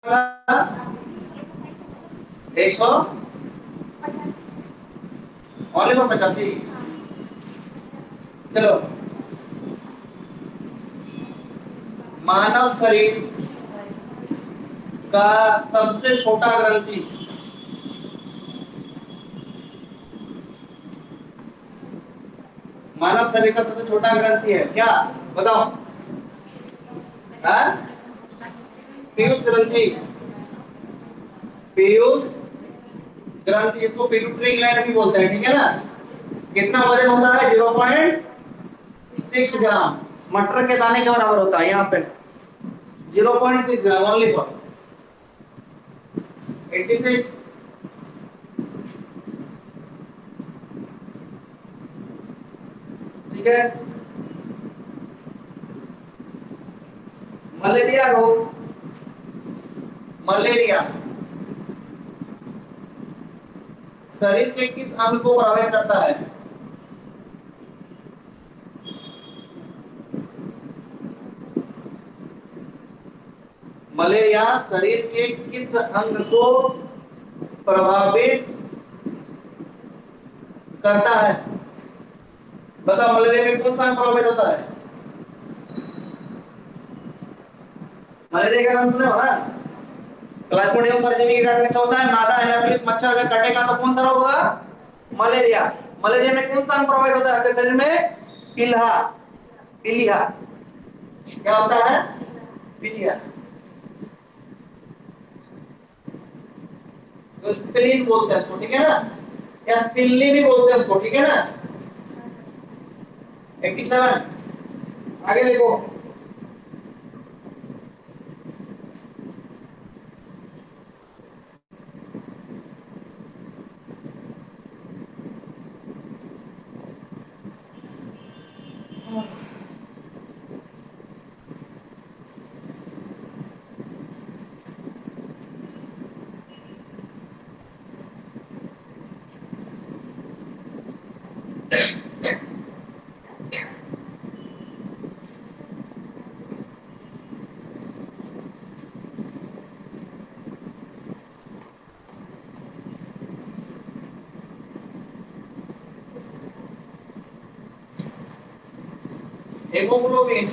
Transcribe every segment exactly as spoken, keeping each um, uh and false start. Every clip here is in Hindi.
एक सौ ओनली फॉर पचासी। चलो, मानव शरीर का सबसे छोटा ग्रंथि, मानव शरीर का सबसे छोटा ग्रंथि है क्या? बताओ। हाँ? पीयूष ग्रंथि, पीयूष ग्रंथि, इसको पिट्यूटरी ग्लैंड भी बोलते हैं, ठीक है ना। कितना वजन होता है? जीरो पॉइंट सिक्स ग्राम, मटर के दाने के बराबर होता है यहाँ पे। Zero point six gram only for eighty six. ठीक है। मलेरिया रोग, मलेरिया शरीर के किस अंग को प्रभावित करता है? मलेरिया शरीर के किस अंग को प्रभावित करता है? बताओ, मलेरिया में कौन सा अंग प्रभावित होता है? मलेरिया का नाम सुने हो ना? क्लास्ट्रोडियम परजीवी के काटने से होता है। मादा एनाफिलिस मच्छर अगर काटेगा तो कौन सा रोग होगा? मलेरिया। मलेरिया में कौन सा अंग प्रभावित होता है आपके शरीर में? पिल्हा, पिलिया। क्या होता है? पिलिया। तो स्प्लीन बोलते हैं इसको, ठीक है ना, या तिल्ली भी बोलते हैं इसको, ठीक है ना। सत्तासी, आगे लिखो। हेमोग्लोबिन,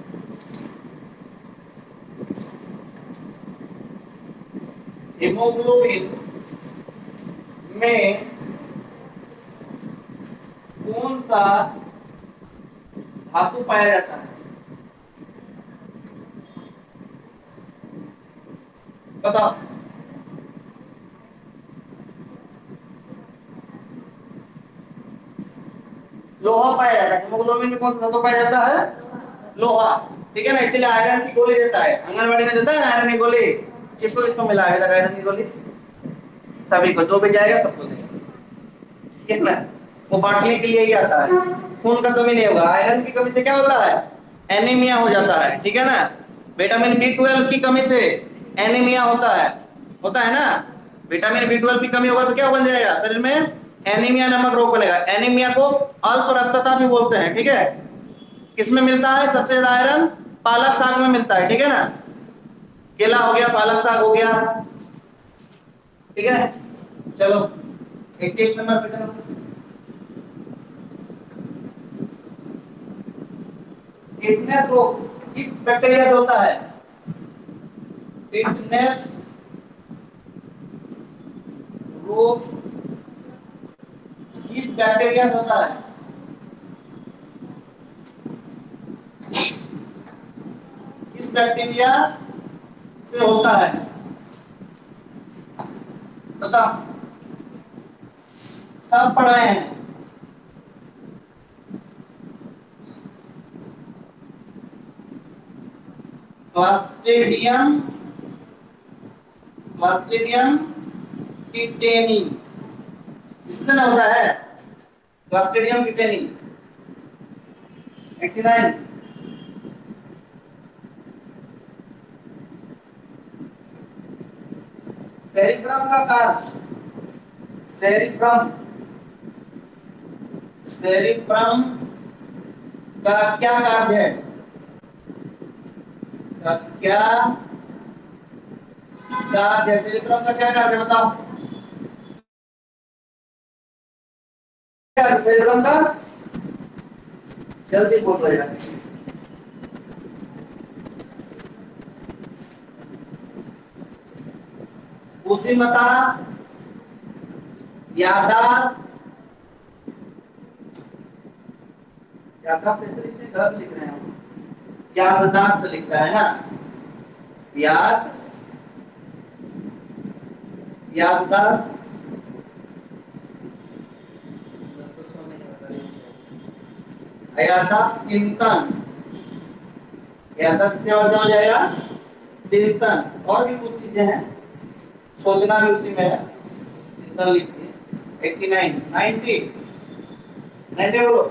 हेमोग्लोबिन में कौन सा धातु पाया जाता है? बताओ। लोहा पाया जाता है। हेमोग्लोबिन में कौन सा धातु पाया जाता है? लोहा, ठीक है ना। इसीलिए आयरन की गोली देता है, आंगनबाड़ी में देता है ना आयरन की गोली। किसको किसको मिला है अभी तक आयरन की गोली? सभी को, जो भी जाएगा सबको देगा, ठीक है ना। वो बांटने के लिए ही आता है। खून का कमी नहीं होगा। आयरन की कमी से क्या होता है? एनीमिया हो जाता है, ठीक है ना। विटामिन बी ट्वेल्व की कमी से एनीमिया होता है, होता है ना। विटामिन बी ट्वेल्व की कमी होगा तो क्या बन जाएगा शरीर में? एनीमिया नामक रोग बनेगा। एनीमिया को अल्प रक्तता भी बोलते हैं, ठीक है। किसमें मिलता है सबसे ज्यादा आयरन? पालक साग में मिलता है, ठीक है ना। केला हो गया, पालक साग हो गया, ठीक है। चलो, इक्कीस नंबर पे चलो। टिटनेस रोग किस बैक्टीरिया से होता है? टिटनेस रोग किस बैक्टीरिया से होता है? किस बैक्टीरिया से होता है? बताओ, सब पढ़ाए हैं। क्लास्ट्रिडियम, क्लास्ट्रिडियम टिटेनी, इससे ना होता है। क्लास्ट्रिडियम टिटेनी। नवासी, सेरिब्रम का कार्य, सेरिब्रम, सेरिब्रम का क्या कार्य है? का क्या कार्य है। सेरिब्रम का क्या कार्य है बताओ? क्या सेरिब्रम का? जल्दी बोल दो यार। बुद्धिमत्ता, याददाश्त, याददाश्त ऐसे लिखते हैं, गलत लिख रहे हैं हम, याददाश्त लिख रहा है ना, याद याददाश्त, याददाश्त, चिंतन, याददाश्त से हो जाएगा चिंतन, और भी कुछ चीजें हैं, सोचना भी उसी में है, चिंतन लिखिए। एट्टी नाइन, नाइन्टी, नाइन्टी बोलो।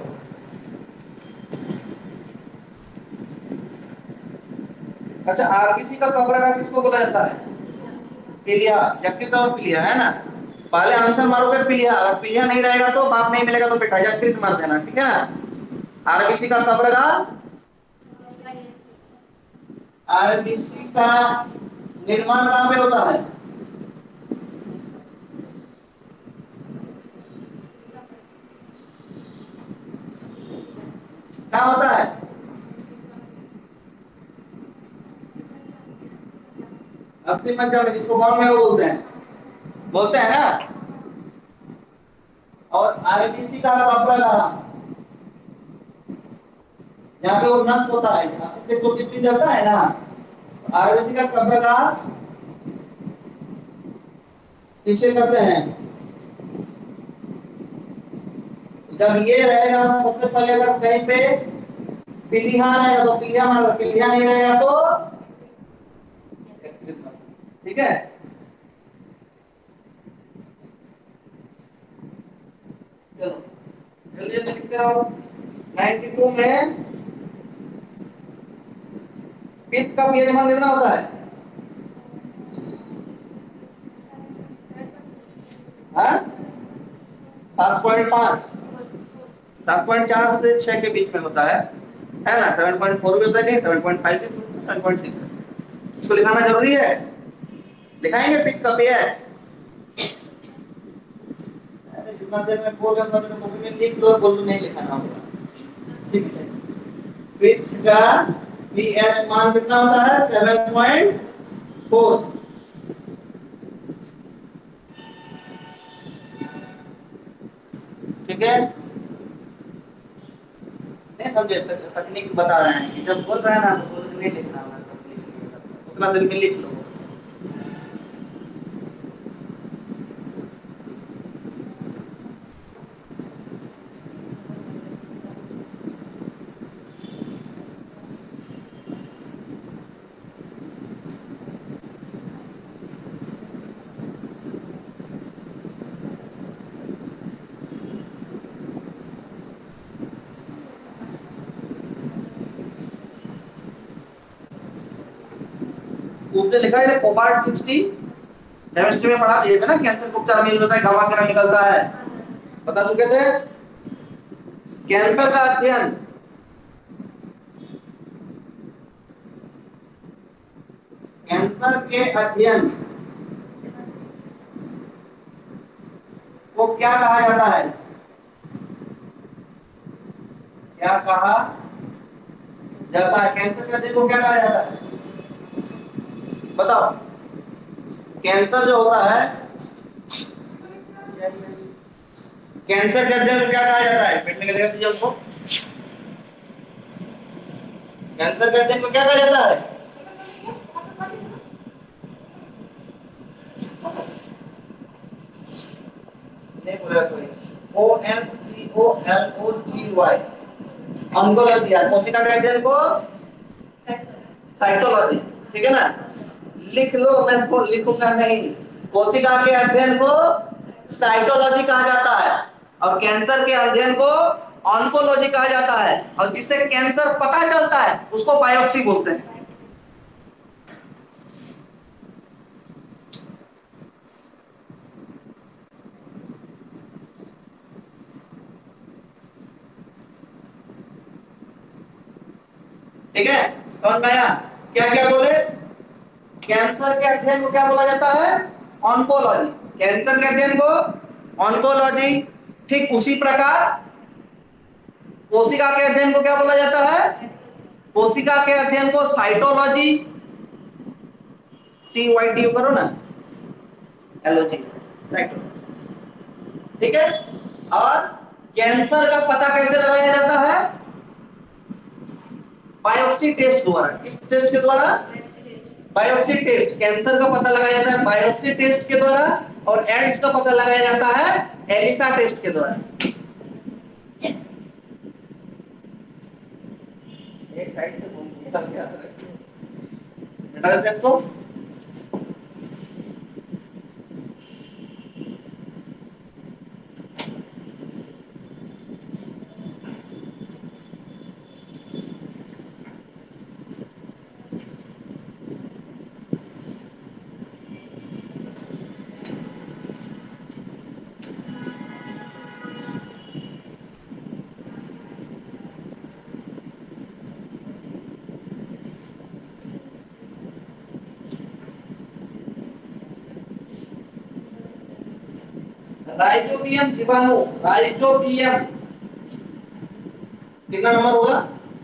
अच्छा, आरबीसी का कपड़ा का किसको बोला जाता है? पीलिया, जबकि तो पीलिया है ना। पहले आंसर मारोगे पीलिया, अगर पीलिया नहीं रहेगा तो बाप नहीं मिलेगा तो बेटा जबकि मार देना, ठीक है ना। आरबीसी का कपड़ा का, आरबीसी का निर्माण कहां पे होता है? क्या होता है? अस्थि मज्जा में, जिसको बोन मैरो बोलते हैं, बोलते हैं ना। और आरबीसी का कपड़ा कहां? यहाँ पे वो नस होता है, अस्थि से जो किस चलता है ना। आरबीसी का कपड़ा का किसे करते हैं? जब ये रहेगा सबसे पहले, अगर कहीं पे पीलिया रहेगा तो पीलिया मारेगा, पीलिया नहीं रहेगा तो, ठीक है। चलो जल्दी जल्दी लिखते रहो। नाइन्टी टू में पित्त का पीएच मान कितना होता है? हाँ, सात पॉइंट पांच, सात पॉइंट चार से छह के बीच में होता है है ना। सेवन पॉइंट फोर भी होता है, सेवन पॉइंट फाइव भी, सेवन पॉइंट सिक्स। इसको लिखाना जरूरी है, लिखाएंगे पित्त का पीएच। जितना देर में बोल रहा था कॉपी में लिख लो, बोल नहीं लिखाना होगा, ठीक है। पित्त का पीएच मान कितना होता है? Seven point four. ठीक है, नहीं समझे? तकनीक बता रहे हैं कि जब बोल रहे हैं ना तो बोल नहीं लिखना है, उतना देर में लिख लो। उसने लिखा है कोबाल्ट सिक्सटी, केमिस्ट्री में पढ़ा दिए थे ना, कैंसर को उपचार में यूज होता है, गामा किरण निकलता है, बता चुके थे। कैंसर का अध्ययन, कैंसर के अध्ययन को क्या कहा जाता है? क्या कहा जाता है? कैंसर के अध्ययन को क्या कहा जाता है? बताओ। कैंसर जो होता है, कैंसर के अध्ययन को क्या कहा जाता है? पेट में क्या कहते हैं उसको? कैंसर के अध्ययन को क्या कहा जाता है? नहीं बोला कोई। O N C O L O G Y, oncology. कोशिका के अध्ययन को साइटोलॉजी, ठीक है ना। लिख लो, मैं को लिखूंगा नहीं। कोशिका के अध्ययन को साइटोलॉजी कहा जाता है और कैंसर के अध्ययन को ऑन्कोलॉजी कहा जाता है, और जिससे कैंसर पता चलता है उसको बायोप्सी बोलते हैं। ठीक है, समझ में आया? क्या क्या बोले? कैंसर के अध्ययन को क्या बोला जाता है? ऑन्कोलॉजी। कैंसर के अध्ययन को ऑन्कोलॉजी। ठीक उसी प्रकार कोशिका के अध्ययन को क्या बोला जाता है? कोशिका के अध्ययन को साइटोलॉजी। सी वाई टी करो ना, एलओजी, साइटोलॉजी। ठीक है। और कैंसर का पता कैसे लगाया जाता है? बायोप्सी टेस्ट द्वारा। किस टेस्ट के द्वारा? Biopsy test. कैंसर का पता लगाया जाता है बायोप्सी टेस्ट के द्वारा, और एड्स का पता लगाया जाता है एलिसा टेस्ट के द्वारा। एक साइड से घूम के हम क्या करें? हटा देते हैं इसको। राइजोबियम जीवाणु, राइजोबियम कितना नंबर होगा?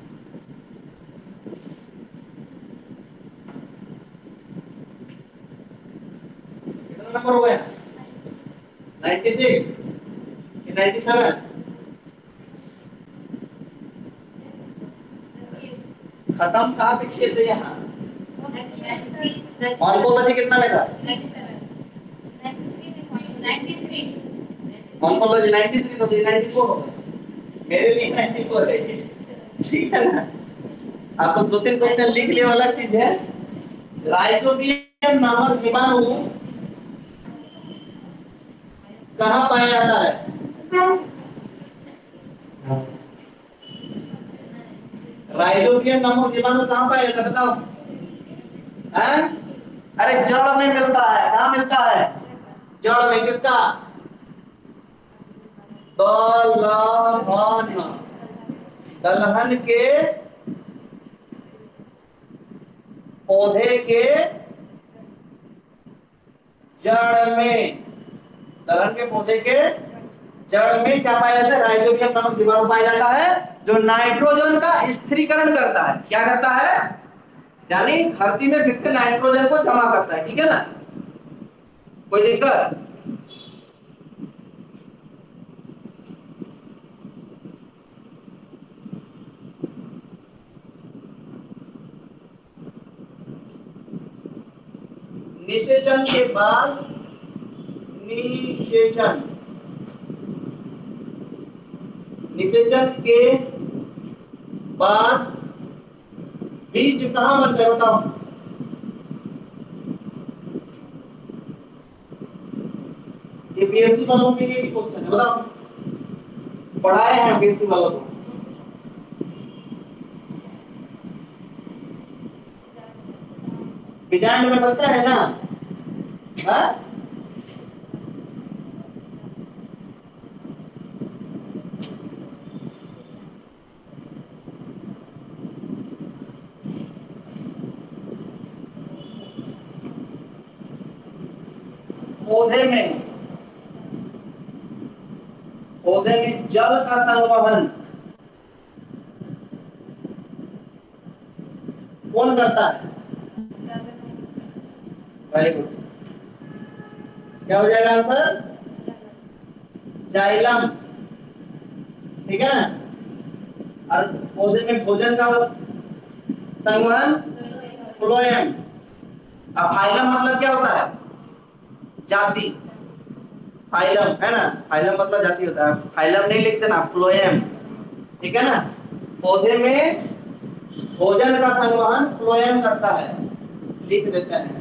कितना नंबर हो गया? छियानवे कि सत्तानवे? खत्म कहाँ पे खेल है यहाँ? ऑन्कोलॉजी कितना लगा? ऑन्कोलॉजी तिरानवे तो चौरानवे हो गया। मेरे लिए चौरानवे है, ठीक है ना? आपको दो तीन क्वेश्चन लिख लिया, अलग चीज है। राइजोबियम नामक जीवाणु कहाँ पाया जाता है? राइजोबियम नामक जीवाणु कहाँ पाया जाता है बताओ? हैं? अरे जड़ में मिलता है। कहाँ मिलता है? जड़ में। किसका? दलहन। दलहन के पौधे के जड़ में। दलहन के पौधे के जड़ में क्या पाया जाता है? राइजोबियम नामक जीवाणु पाया जाता है, जो नाइट्रोजन का स्थिरीकरण करता है। क्या करता है? यानी धरती में फिर से नाइट्रोजन को जमा करता है। ठीक है ना? कोई दिक्कत? निषेचन के बाद निषेचन निषेचन के बाद बीज कहाँ बनता है बताओ? ये बीएससी वालों के लिए क्वेश्चन है, बताओ। पढ़ाए हैं बीएससी वालों को। बीजांड में बनता है ना? हाँ? पौधे में पौधे में जल का संवहन कौन करता है? Very good. क्या हो जाएगा आंसर? जाइलम। ठीक है ना? और पौधे में भोजन का संवहन फ्लोएम। अब फाइलम मतलब क्या होता है? जाति। फाइलम है ना? फाइलम मतलब जाति होता है। फाइलम नहीं लिखते ना, फ्लोएम। ठीक है ना? पौधे में भोजन का संवहन फ्लोएम करता है। लिख देते हैं।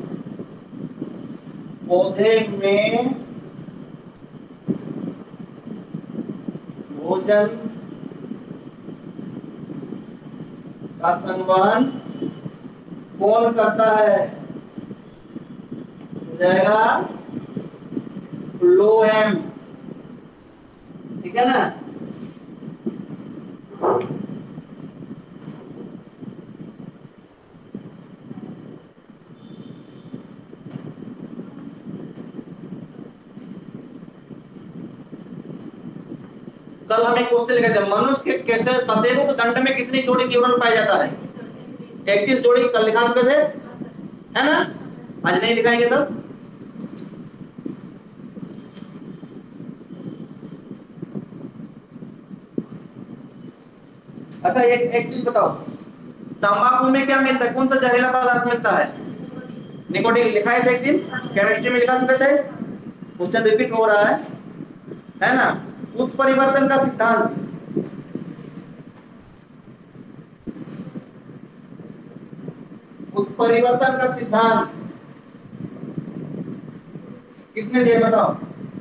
पौधे में भोजन का संवहन कौन करता है? हो जाएगा फ्लोएम। ठीक है ना? कल हमने क्वेश्चन लिखा था, मनुष्य के कैसे कसेबों के दंड में कितनी जोड़ी विवरण पाया जाता है? इकतीस जोड़ी कल लिखा चुके थे, है ना? आज नहीं लिखाएंगे तब। अच्छा एक एक चीज बताओ, तंबाकू में क्या मिलता है? कौन सा जहरीला पदार्थ मिलता है? निकोटीन। लिखा है एक दिन केमिस्ट्री में लिखा चुके थे, क्वेश्चन रिपीट हो रहा है है ना? उत्परिवर्तन का सिद्धांत, उत्परिवर्तन का सिद्धांत किसने दिया बताओ?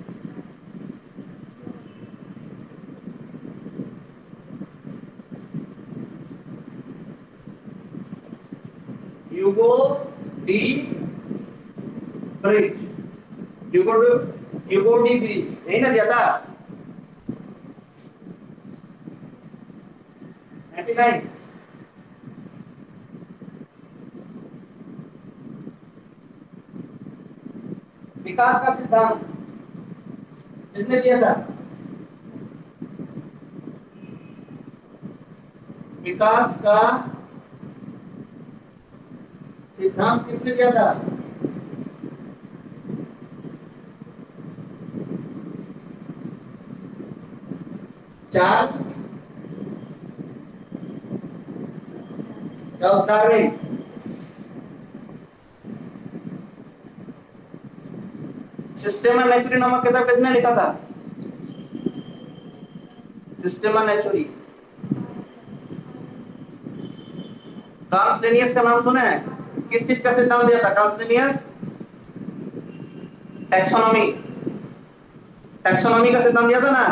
Hugo de Vries. Hugo Hugo de Vries यही ना दिया था? निन्यानवे। विकास का सिद्धांत किसने दिया था? विकास का सिद्धांत किसने दिया था? Charles Charles Darwin. Systema Naturae नामक किताब किसने लिखा था? सिस्टेमा नेचुरी। कार्ल लिनियस का नाम सुना है? किस चीज का सिद्धांत दिया था कार्ल लिनियस? टैक्सोनॉमी। टैक्सोनॉमी का सिद्धांत दिया था ना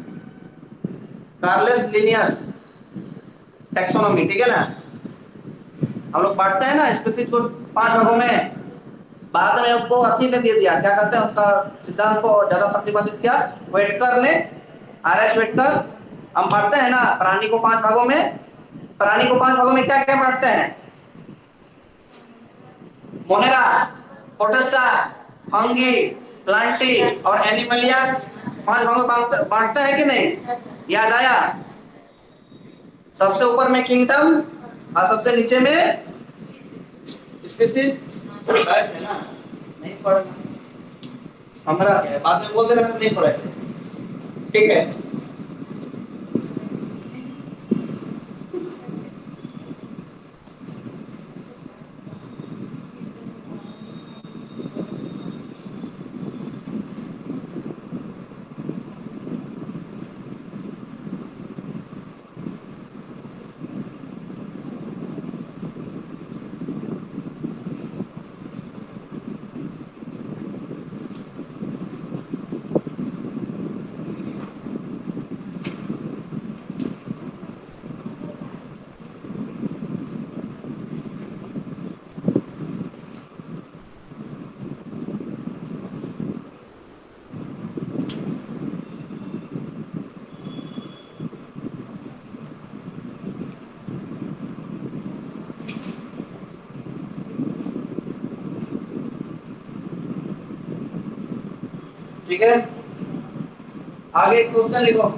कार्लस लिनियस, टैक्सोनॉमी, ठीक है ना? हम लोग पढ़ते हैं ना स्पीशीज को पांच भागों में, बाद में उसको अथी ने दे दिया, क्या कहते हैं उसका सिद्धांत को ज्यादा प्रतिपादित किया वेटकर ने, आर एस वेटकर। हम पढ़ते हैं ना प्राणी को पांच भागों में, प्राणी को पांच भागों में क्या क्या बांटते हैं? मोनेरा, प्रोटिस्टा, फंगी, प्लांटी और एनिमलिया, पांच भागों में बांटता है कि नहीं? याद आया? सबसे ऊपर में किंगडम और सबसे नीचे में स्पीशीज है ना? नहीं पढ़ना हमारा क्या है, बाद में बोल देना नहीं पढ़े, ठीक है? ठीक है, आगे क्वेश्चन लिखो।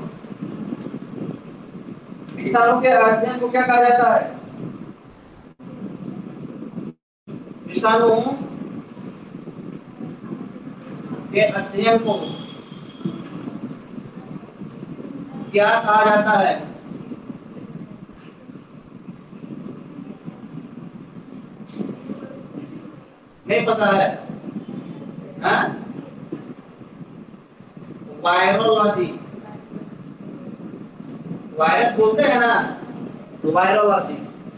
विषाणु के अध्ययन को क्या कहा जाता है? विषाणु के अध्ययन को क्या कहा जाता है? नहीं पता है? हाँ? वायरोलॉजी। वायरस बोलते हैं ना तो वायरोलॉजी।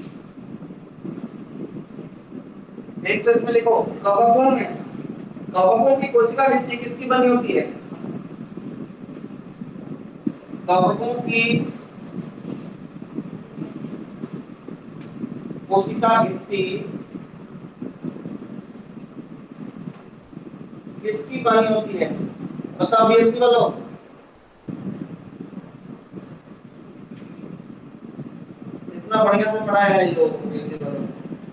एक शब्द में लिखो, कवकों में, कवकों की कोशिका भित्ति किसकी बनी होती है? कवकों की कोशिका भित्ति किसकी बनी होती है? बताओ बीएससी वालों। इतना बढ़िया से पढ़ाया है ये लोग बीएससी वालों।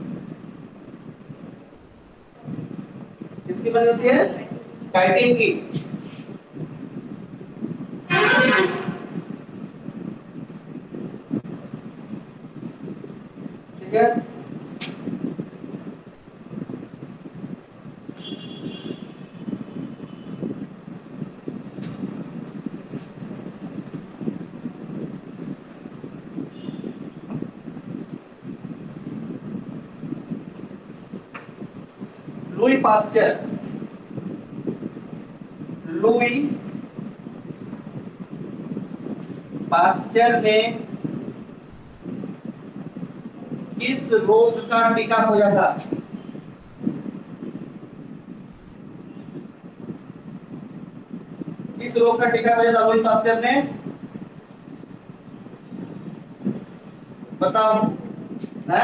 किसकी बनी होती है? काइटिन की। ठीक है। लुई पास्चर, लुई पास्चर ने किस रोग का टीका खोजा था? किस रोग का टीका खोजा था लुई पास्चर ने? बताओ। है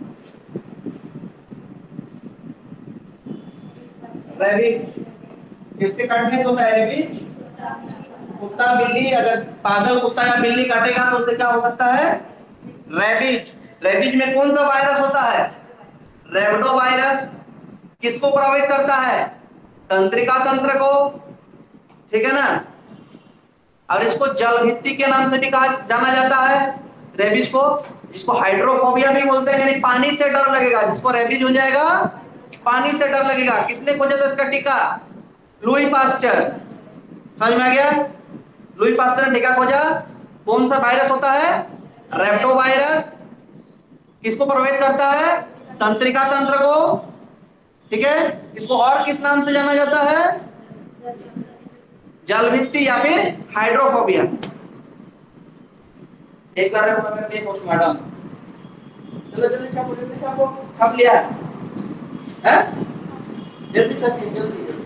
रेबीज। किसके काटने से होता है रेबीज? कुत्ता बिल्ली, अगर पागल कुत्ता या बिल्ली काटेगा तो उससे क्या हो सकता है? रेबीज। रेबीज में कौन सा वायरस होता है? Rhabdo virus. किसको प्रभावित करता है? तंत्रिका तंत्र को, ठीक है ना। और इसको जल भित्ति के नाम से भी कहा जाना जाता है रेबीज को, जिसको हाइड्रोफोबिया भी बोलते हैं, यानी पानी से डर लगेगा। जिसको रेबीज हो जाएगा पानी से डर लगेगा। किसने खोजा था इसका टीका? Louis Pasteur. समझ में आ गया? लुई पास्चर ने टीका खोजा। कौन सा वायरस होता है? रेप्टो वायरस। किसको प्रभावित करता है? तंत्रिका तंत्र को, ठीक है। इसको और किस नाम से जाना जाता है? जलभित्ति या फिर हाइड्रोफोबिया। एक बार में देखो मैडम, चलो जल्दी छापो, जल्दी छापो। छाप लिया है? जल्दी छापिए, जल्दी जल्दी।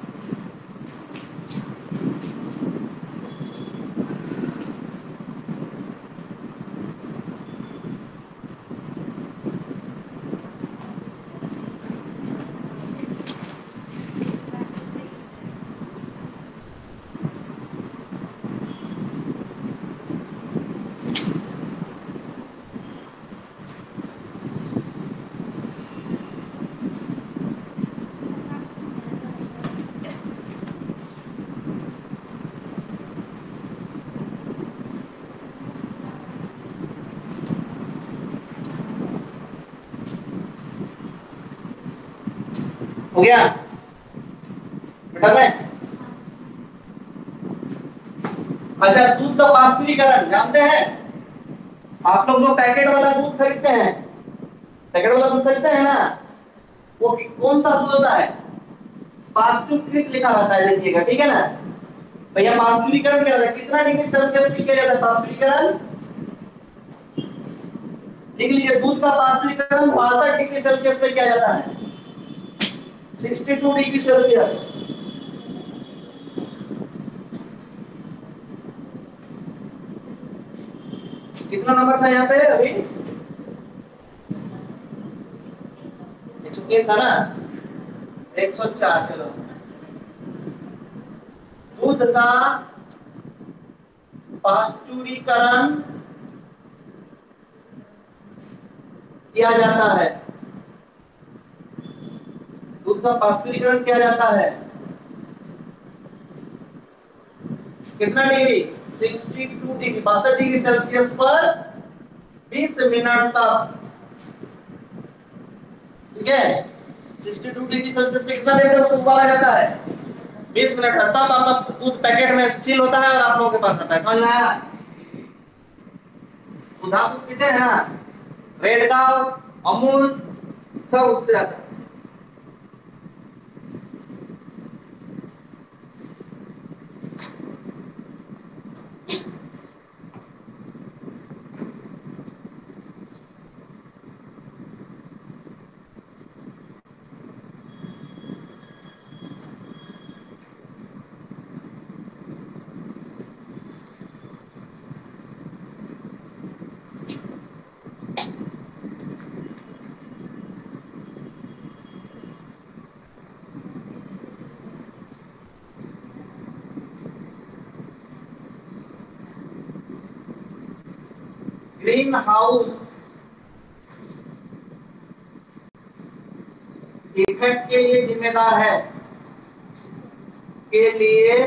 हो गया बेटा में? अच्छा, दूध का पास्चुरीकरण जानते हैं? आप लोग जो पैकेट वाला दूध खरीदते हैं, पैकेट वाला दूध खरीदते हैं ना, वो कौन सा दूध होता है? पास्चुरीकृत लिखा रहता है, देखिएगा, ठीक है ना भैया। पास्चुरीकरण क्या रहता है? कितना डिग्री सेल्सियस पे किया जाता है पास्चुरीकरण? देख लीजिए, दूध का पास्चुरीकरण बासठ डिग्री सेल्सियस पे किया जाता है, बासठ डिग्री सेल्सियस। कितना नंबर था यहाँ पे अभी? एक सौ तीन था ना, एक सौ चार। चलो, दूध का पास्चुरीकरण किया जाता है, दूध का पास्चुरीकरण किया जाता है कितना डिग्री? बासठ डिग्री, बासठ डिग्री सेल्सियस पर बीस मिनट तक, ठीक है। बासठ डिग्री सेल्सियस पे कितना देर तक उबाला जाता है? बीस मिनट। तब आपका दूध पैकेट में सील होता है और आप लोगों के पास आता है। समझ में आया? सुधा दूध पीते हैं ना, रेड काउ, अमूल, सब उससे आता है। ग्रीन हाउस इफेक्ट के लिए जिम्मेदार है, के लिए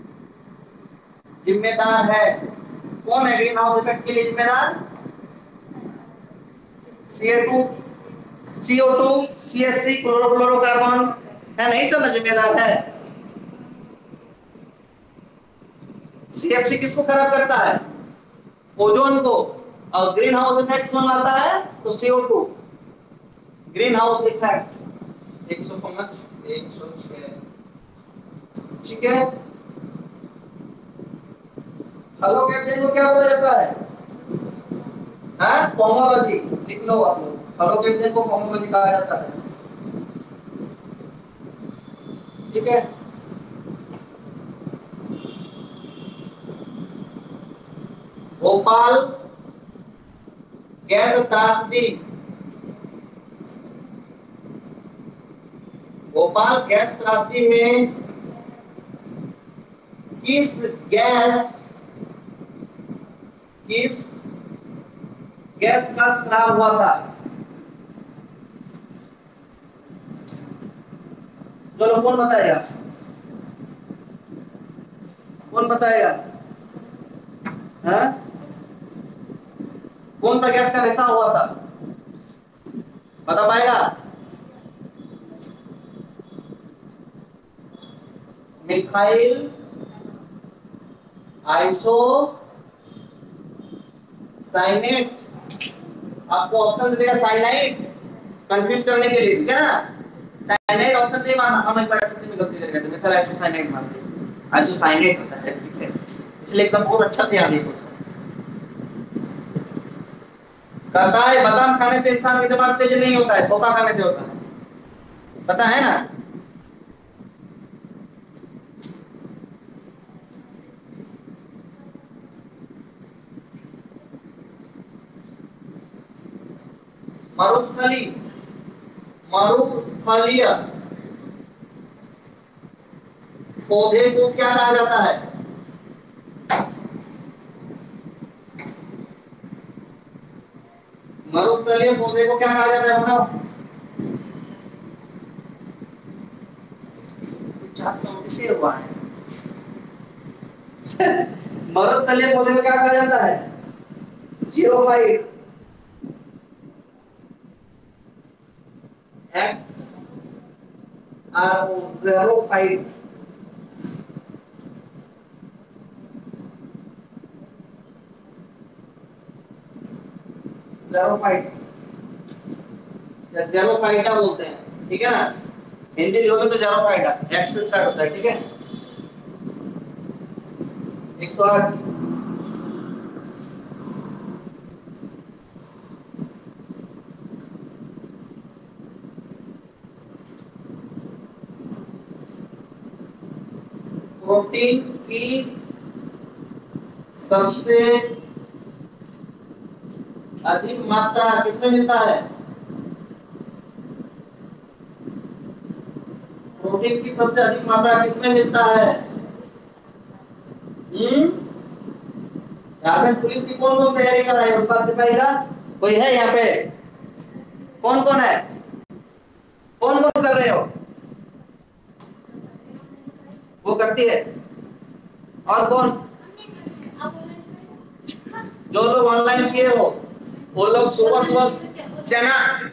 जिम्मेदार है। कौन है ग्रीन हाउस इफेक्ट के लिए जिम्मेदार? C A two, C O two, C H C, chlorofluorocarbon, है नहीं सब जिम्मेदार है। सी एफ सी किसको खराब करता है? ओजोन को। और ग्रीन हाउस इफेक्ट कौन लाता है? तो C O two, greenhouse effect. एक सौ पाँच, एक सौ छह, ठीक है। हेलोकेन को क्या बोला जाता है? हाँ, पोमोलॉजी लिख लो आप लोग। हेलोकेन को पोमोलॉजी कहा जाता है, ठीक है। भोपाल गैस त्रासदी, भोपाल गैस त्रासदी में किस गैस किस गैस का स्राव हुआ था? चलो कौन बताएगा? कौन बताएगा? हाँ? कौन सा गैस का रिसाव हुआ था? बता पाएगा? Methyl isocyanate. आपको ऑप्शन देगा साइनाइड, कंफ्यूज करने के लिए, ठीक है ना। साइनाइड ऑप्शन नहीं माना, हम एक बार किसी में गलती कर गए थे, मिथाइल आइसो साइनाइड मान दिया, आइसो साइनेट होता है, ठीक है। इसलिए एकदम बहुत अच्छा से याद है क्वेश्चन। कहता है बादाम खाने से इंसान का दिमाग तेज नहीं होता है, धोखा खाने से होता है, पता है ना। मरुस्थली, मरुस्थलीय पौधे को क्या कहा जाता है? मरुस्थलीय पौधे को क्या कहा जाता है बताओ? किसे हुआ है? मरुस्थलीय पौधे को क्या कहा जाता है? Xerophyte, X R O, xerophyte. Xerophyte या ज़ेरोफाइटा बोलते हैं, ठीक है ना। हिंदी लोगे तो ज़ेरोफाइटा, एक्स से स्टार्ट होता है, ठीक है। एक सौ आठ, प्रोटीन की सबसे अधिक मात्रा किसमें मिलता है? प्रोटीन की सबसे अधिक मात्रा किसमें मिलता है? हम्म झारखंड पुलिस की कौन कौन तैयारी कर रहा है? उत्पाद सिपाही का कोई है यहाँ पे? कौन कौन है? कौन कौन कर रहे हो? वो करती है। और कौन? जो लोग ऑनलाइन किए हो वो लोग सुबह सुबह चना,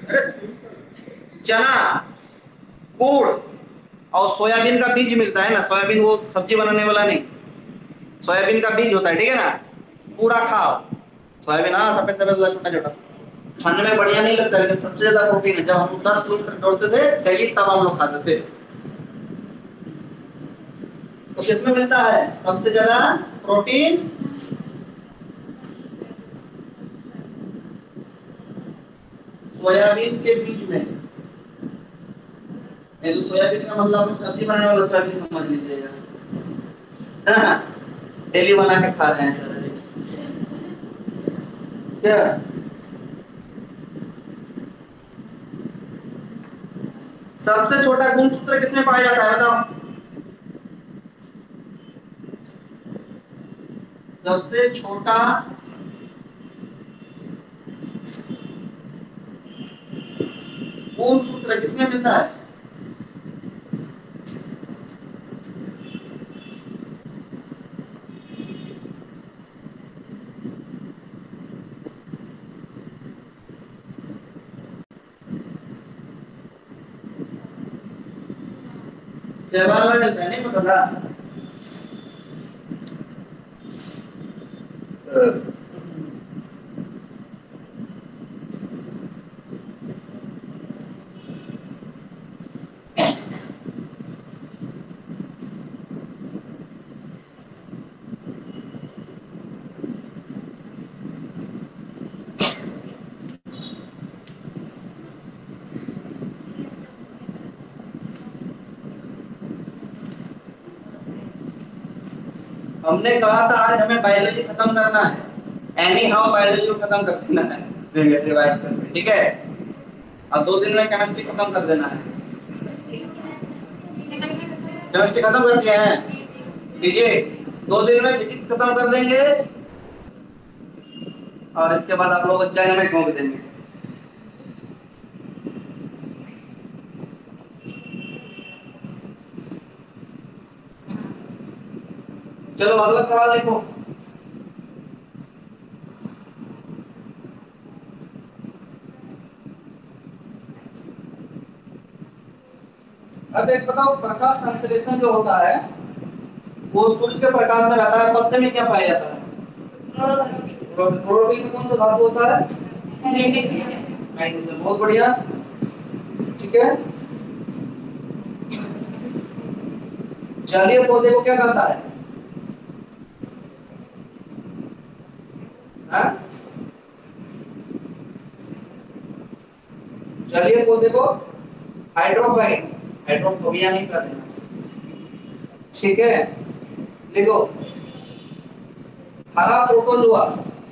चना, गुड़ और सोयाबीन का बीज मिलता है ना, सोयाबीन वो सब्जी बनाने वाला नहीं, सोयाबीन का बीज होता है, ठीक है ना। पूरा खाओ सोयाबीन, हाँ सफेद सफेद छोटा छोटा, खाने में बढ़िया नहीं लगता लेकिन सबसे ज्यादा प्रोटीन है। जब हम दस किलोमीटर दौड़ते थे डेली तब हम लोग खाते थे। तो किसमें मिलता है सबसे ज्यादा प्रोटीन? सोयाबीन के बीज में। नहीं तो सोयाबीन का मतलब आप सब्जी बनाने वाला सोयाबीन समझ लीजिएगा, डेली बना के खा रहे हैं क्या? सबसे छोटा गुणसूत्र किसमें पाया जाता है बताओ? सबसे छोटा गुणसूत्र किसमें मिलता है? शैवाल में मिलता है, नहीं पता था? हमने कहा था आज हमें बायोलॉजी खत्म करना है, एनी हाउ बायोलॉजी को खत्म कर देना है, रिवाइज करके, ठीक है? अब दो दिन में केमिस्ट्री खत्म कर देना है। केमिस्ट्री खत्म कर दिया है, लीजिए दो दिन में फिजिक्स खत्म कर देंगे और इसके बाद आप लोग चाइना में ठोक देंगे। चलो अगला सवाल देखो। अब एक बताओ, प्रकाश संश्लेषण जो होता है वो सूर्य के प्रकाश में रहता है, पत्ते में क्या पाया जाता है? क्लोरोफिल में कौन सा धातु होता है? मैग्नीशियम। बहुत बढ़िया, ठीक है। जलीय पौधे को क्या करता है? हाँ? जलीय पौधे को हाइड्रोफाइट, हाइड्रोफोबिया नहीं कर देना, ठीक है। देखो हरा प्रोटोजोआ,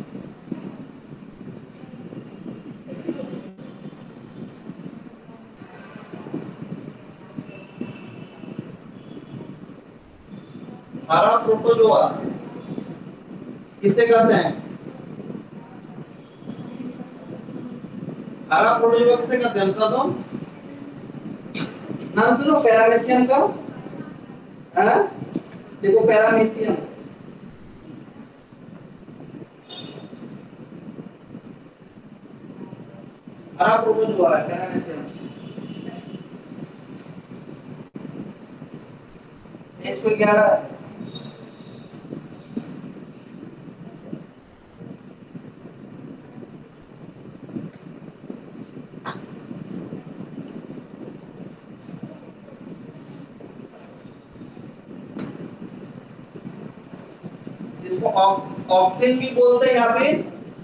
हरा प्रोटोजोआ किसे कहते हैं? हरा प्रोटोजोआ किसे कहते हैं? बता दो नाम, सुनो पैरामीशियम का। हाँ? देखो पैरामीशियम, हरा प्रोटोजोआ है पैरामीशियम। एक सौ ग्यारह। इसको ऑक्सिन भी बोलते हैं, यहाँ पे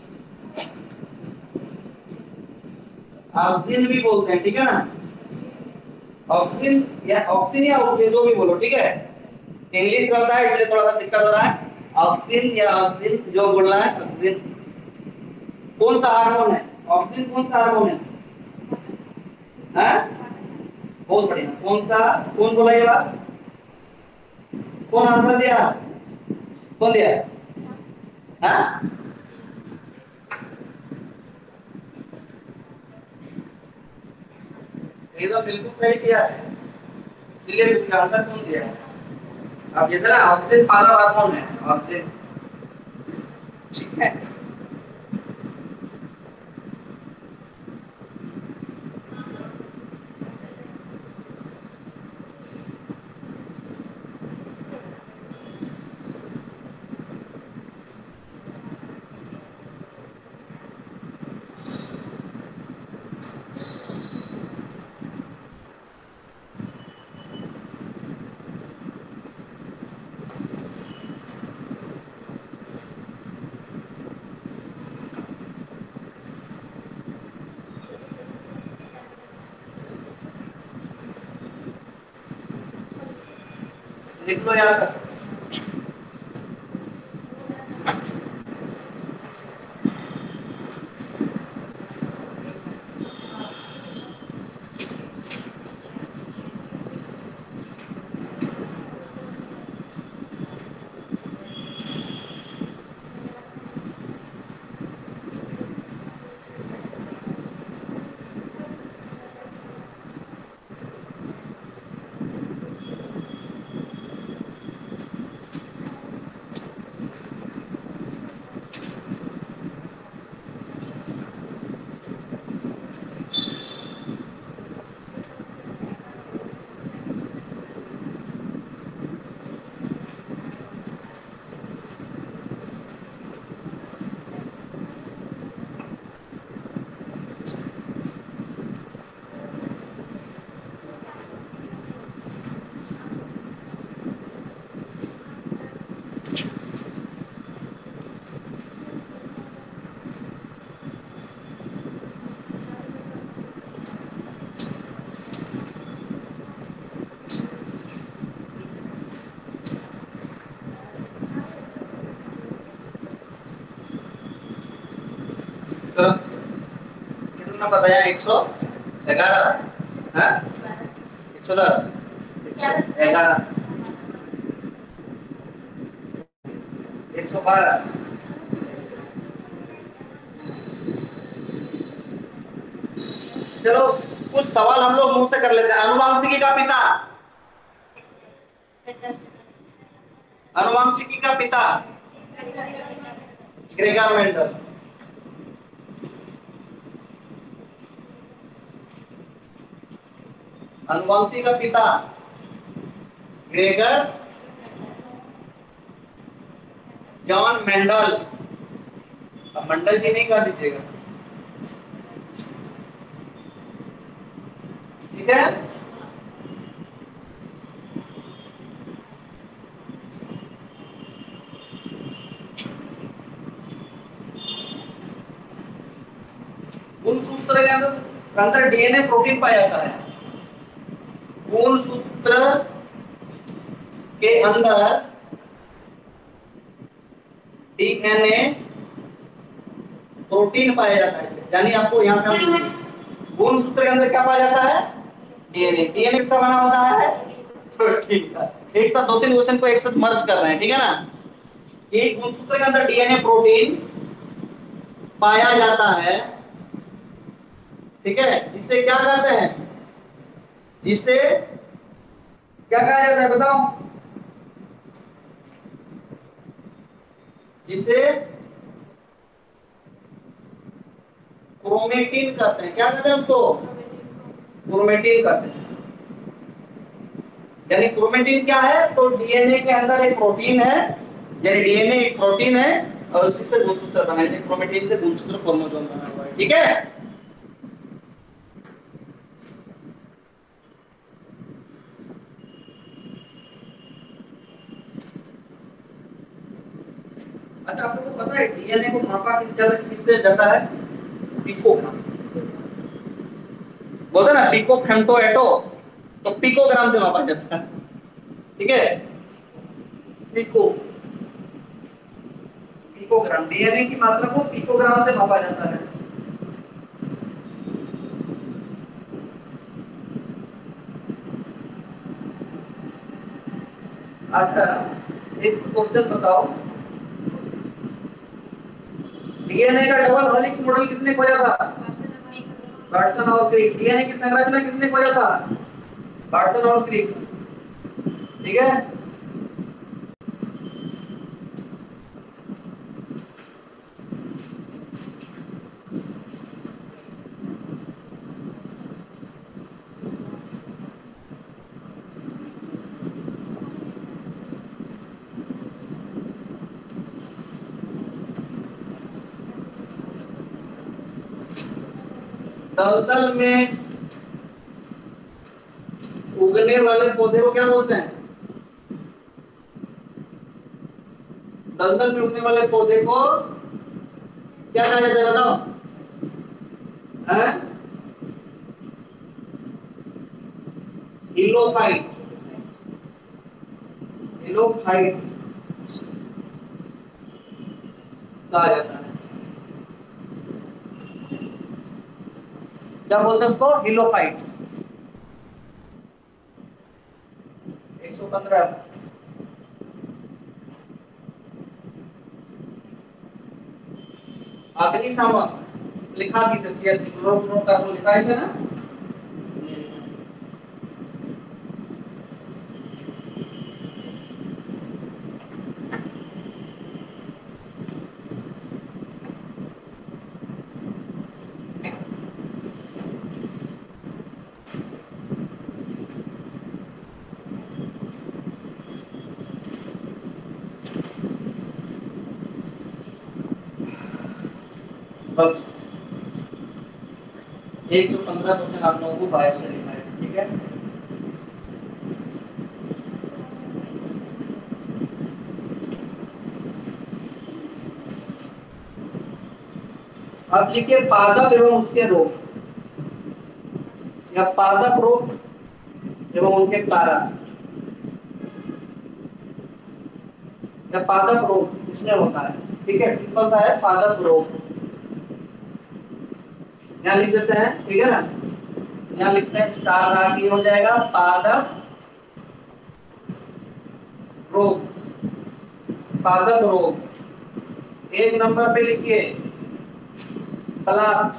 ऑक्सिन भी बोलते हैं, ठीक है ना? ऑक्सिन या ऑक्सिन या ऑक्सिन जो भी बोलो, ठीक है। इंग्लिश रहता है इसलिए थोड़ा सा दिक्कत हो रहा है। ऑक्सिन या ऑक्सिन जो बोलना है, ऑक्सिन कौन सा हार्मोन है? ऑक्सिन कौन सा हार्मोन है? हाँ? बहुत बढ़िया। कौन सा, कौन बोला ये बात? कौन आंसर दिया? कौन दिया? हाँ? ये तो बिल्कुल सही किया है, इसलिए आंसर कौन दिया है? अब ये ना ऑक्सिन पाला हार्मोन है, ऑक्सिन, ठीक है। लिख लो यार। सूत्र कितना बताया? एक सौ ग्यारह, हाँ एक सौ दस, ग्यारह, एक सौ बारह। चलो कुछ सवाल हम लोग मुंह से कर लेते हैं। अनुवांशिकी का पिता, अनुवांशिकी का पिता ग्रेगर मेंडल। अनुवांशिकी का पिता ग्रेगर जॉन मेंडल। अब मंडल जी नहीं कर दीजिएगा, ठीक है। गुणसूत्र के अंदर अंदर डीएनए प्रोटीन पाया जाता है। गुणसूत्र के अंदर डीएनए प्रोटीन पाया जाता है, यानी आपको यहाँ पे गुणसूत्र के अंदर क्या पाया जाता है? डीएनए। डीएनए किसका बना होता है? प्रोटीन का। एक साथ दो तीन क्वेश्चन को एक साथ मर्ज कर रहे हैं, ठीक है ना। ये गुणसूत्र के अंदर डीएनए प्रोटीन पाया जाता है, ठीक है, जिसे क्या कहते हैं? जिसे क्या कहा जाता है बताओ? जिसे क्रोमेटिन कहते हैं। क्या कहते हैं उसको? क्रोमेटिन कहते हैं। यानी क्रोमेटिन क्या है? तो डीएनए के अंदर एक प्रोटीन है, यानी डीएनए एक प्रोटीन है और उसी से गुणसूत्र बना है। क्रोमेटिन से गुणसूत्र क्रोमोसोम बना हुआ है, ठीक है। अच्छा, आपको पता है डीएनए को मापा किस जगह किससे जाता है? पिकोग्राम। बोलते ना पिको फेम्टो एटो, तो पिकोग्राम से मापा जाता है, ठीक है। पिको पिकोग्राम, डीएनए की मात्रा को पिकोग्राम से मापा जाता है। अच्छा, एक क्वेश्चन बताओ, डीएनए का डबल हेलिक्स मॉडल किसने खोजा था? बार्टन और क्रिक। डीएनए की संरचना किसने खोजा था? बार्टन और क्रिक, ठीक है। दलदल में उगने वाले पौधे को क्या बोलते हैं? दलदल में उगने वाले पौधे को क्या कहा जाता है बताओ? हैं? हिलोफाइट। हिलोफाइट कहा जाता है। क्या बोलते हैं उसको? हिलोफाइट। एक सौ पंद्रह। अग्निशामक लिखा थी तस्वीर का लिखा है ना। बस एक सौ पंद्रह क्वेश्चन आप लोगों को बायो से लिखना है, ठीक है। अब लिखिए पादप एवं उसके रोग, या पादप रोग एवं उनके कारण, या पादप रोग किसमें होता है, ठीक है। सिंपल सा है, पादप रोग। यहाँ लिख देते हैं, ठीक है ना, यहाँ लिखते हैं स्टार लगा के हो जाएगा पादप रोग, पादप रोग। एक नंबर पे लिखिए प्लास्ट,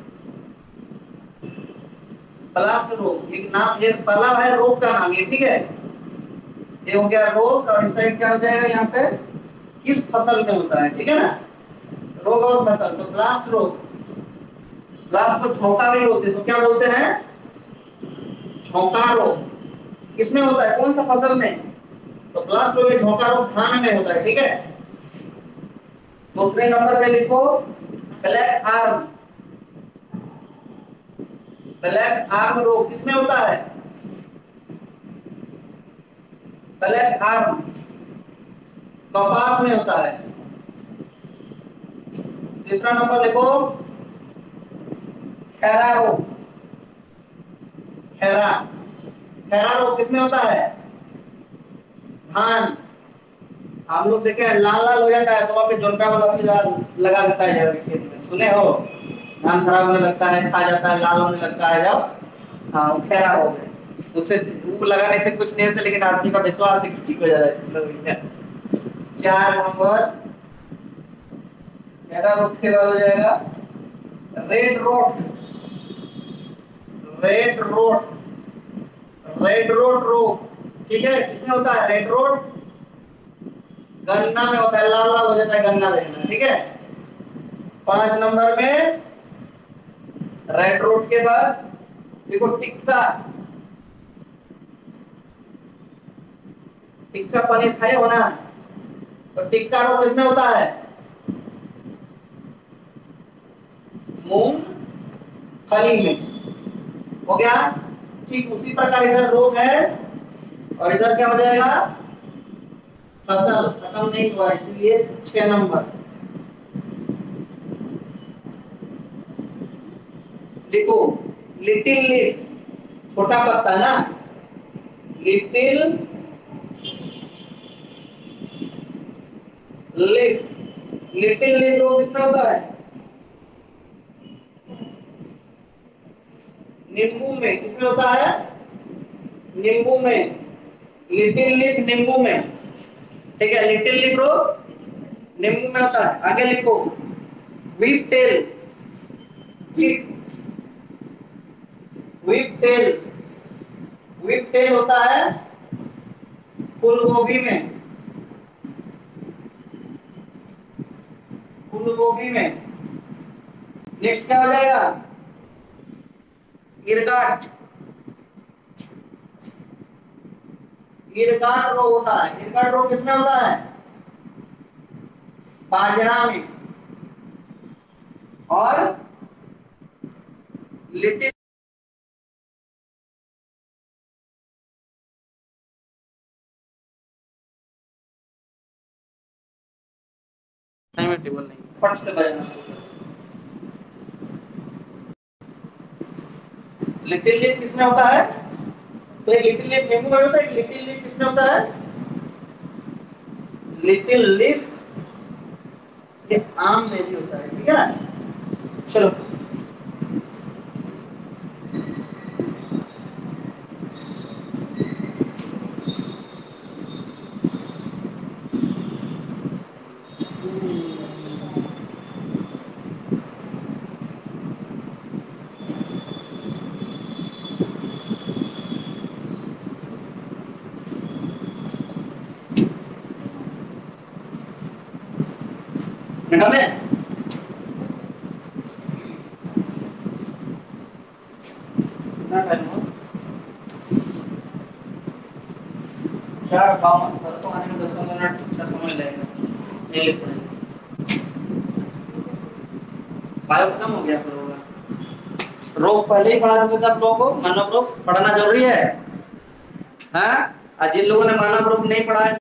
प्लास्ट रोग। एक नाम, एक पहला है रोग का नाम ये, ठीक है, ये हो गया रोग। और इस साइड क्या हो जाएगा यहाँ पे, किस फसल में होता है, ठीक है ना, रोग और फसल। तो ब्लास्ट रोग, ब्लास्ट को झोंका भी बोलते हैं, तो क्या बोलते हैं, झोंका रोग। किसमें होता है, कौन सा फसल में, तो ब्लास्ट रोग, झोंका रोग धान में होता है, ठीक है। दूसरे नंबर पे लिखो ब्लैक आर्म, ब्लैक आर्म रोग किसमें होता है, ब्लैक आर्म कपास में होता है। तीसरा नंबर लिखो खैरा रोग, खैरा, खैरा रोग किसमें होता है, धान। हम लोग देखे लाल लाल हो जाता है तो वहां पे जोनका वाला लगा देता है जब खेत में, सुने हो, धान खराब होने लगता है, खा जाता है, लाल होने लगता है जब, हाँ वो खैरा रोग है। उससे वो लगाने से कुछ नहीं होता, लेकिन आदमी का विश्वास है कि ठीक हो जाता है। चार नंबर खैरा रोग के बाद हो जाएगा red rot, red rot, red rot रोग, ठीक है, किसमें होता है रेड रोट, गन्ना में होता है, लाल लाल हो जाता है गन्ना देखना, ठीक है। पांच नंबर में रेड रोट के बाद देखो टिक्का, टिक्का पनीर खाए हो ना, तो टिक्का रोग किसमें होता है, मूंगफली में, हो गया। ठीक उसी प्रकार इधर रोग है, और इधर क्या हो जाएगा, फसल खत्म नहीं हुआ, इसलिए छह नंबर देखो लिटिल लीफ, छोटा पत्ता ना, लिटिल लीफ, लिटिल लीफ रोग किसमें होता है, नींबू में, किसमें होता है, नींबू में, लिटिल लीफ नींबू में, ठीक है, लिटिल लीफ रोग नींबू में होता है। आगे लिखो whip tail, whip, whip tail, whip tail होता है फूल गोभी में, फूल गोभी में। नेक्स्ट क्या हो जाएगा, इरगाट, इरगाट रोग होता है। इरगाट रोग किसमें होता है, बाजरा में, और लिटिल टाइम टेबल नहीं, फट से बजाना। लिटिल लीफ किसमें होता है, तो एक लिटिल लीफ नींबू में होता है, एक लिटिल लीफ किसमें होता है, लिटिल लीफ ये आम में भी होता है, ठीक है ना। चलो मिटा दे, कितना टाइम हो, चार बावन, घर को आने में दस पंद्रह मिनट का समय लगेगा, ये लिख पड़ेगा। बायो खत्म हो गया आप लोगों का, रोग पहले ही पढ़ा चुके थे आप लोगों को, मानव रोग पढ़ना जरूरी है, हाँ, जिन लोगों ने मानव रोग नहीं पढ़ा है